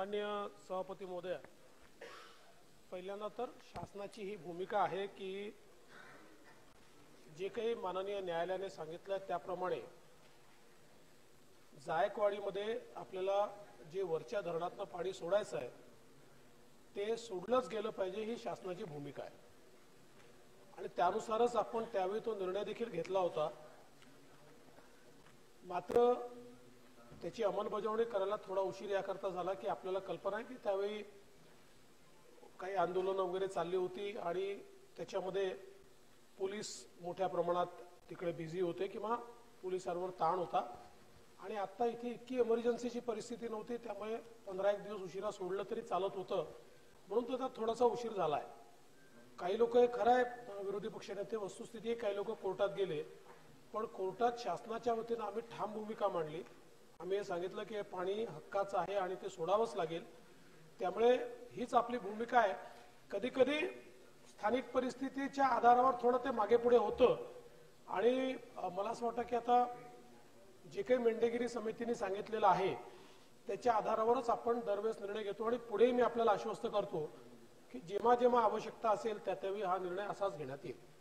माननीय सभापती महोदय, पहिल्यांदा तर शासनाची ही भूमिका आहे की जे काही माननीय न्यायालयाने सांगितलं त्याप्रमाणे जायकवाडीमध्ये आपल्याला जे वरच्या धरणातनं पाणी सोडायचं आहे ते सोडलंच गेलं पाहिजे, ही शासनाची भूमिका आहे आणि त्यानुसारच आपण त्यावेळी तो निर्णय देखील घेतला होता। मात्र त्याची अंमलबजावणी करायला थोडा उशीर याकरता झाला की आपल्याला कल्पना आहे की त्यावेळी काही आंदोलन वगैरे चालली होती आणि त्याच्यामध्ये पोलीस मोठ्या प्रमाणात तिकडे बिझी होते किंवा पोलिसांवर ताण होता आणि आता इथे इतकी इमर्जन्सीची परिस्थिती नव्हती, त्यामुळे 15-1 दिवस उशिरा सोडलं तरी चालत होतं, म्हणून त्याचा थोडासा उशीर झाला आहे। काही लोक हे खरं आहे विरोधी पक्षनेते, वस्तुस्थिती आहे काही लोक कोर्टात गेले, पण कोर्टात शासनाच्या वतीनं आम्ही ठाम भूमिका मांडली। आम्ही हे सांगितलं की हे पाणी हक्काचं आहे आणि ते सोडावंच लागेल, त्यामुळे हीच आपली भूमिका आहे। कधी कधी स्थानिक परिस्थितीच्या आधारावर थोडं ते मागे पुढे होतं आणि मला असं वाटतं की आता जे काही मेंढेगिरी समितीने सांगितलेलं आहे त्याच्या आधारावरच आपण दरवेळेस निर्णय घेतो आणि पुढेही मी आपल्याला आश्वस्त करतो की जेव्हा जेव्हा आवश्यकता असेल त्यावेळी हा निर्णय असाच घेण्यात येईल।